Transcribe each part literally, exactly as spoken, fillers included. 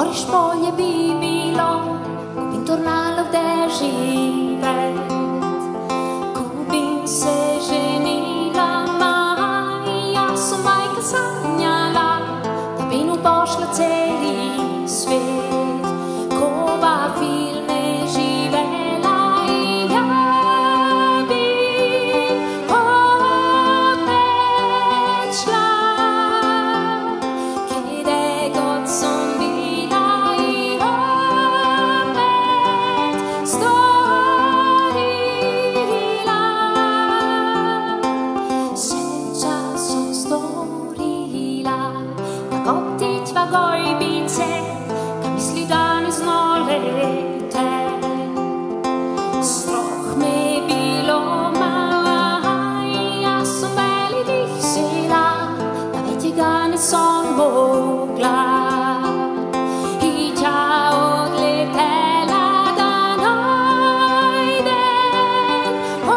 spoglie bi bilo, ko bin tornala v deživet, ko bin se ženila maj, jaz sem majka sanjala, da bin upošla celi svet, ko va filme živela in ja bi opet šla, kjede god som bila in opet storila. Sreća som storila, kako ptičva gojbice, kad misli da ne znolete. Strah me bilo maj, jaz sem veli visela, da većega ne som mogla. I tja odletela da najdem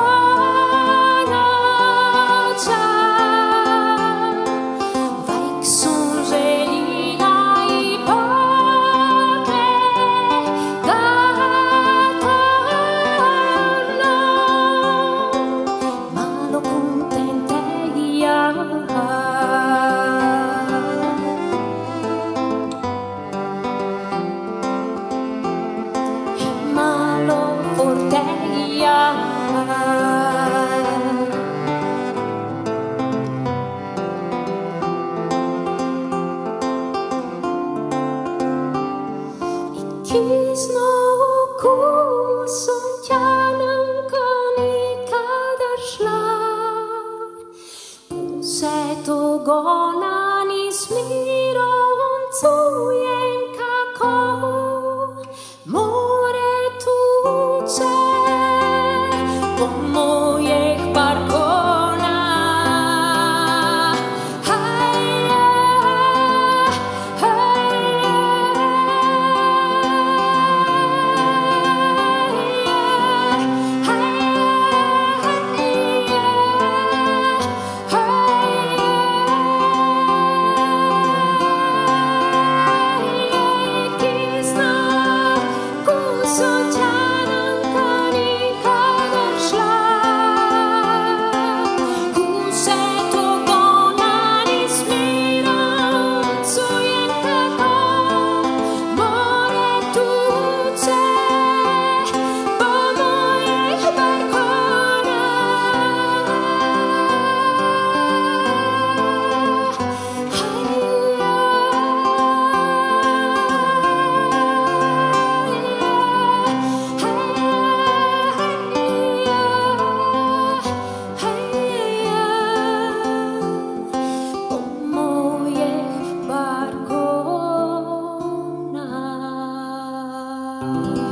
onoća. Vajk som željela i pokle ga torno, malo contente ja. Malo forte ja. Kisno okusom tjanem ko nikadar šla, vse to gona ni smirom cujem kako more tuče po mojih barkona. Hajja, po mojih barkona.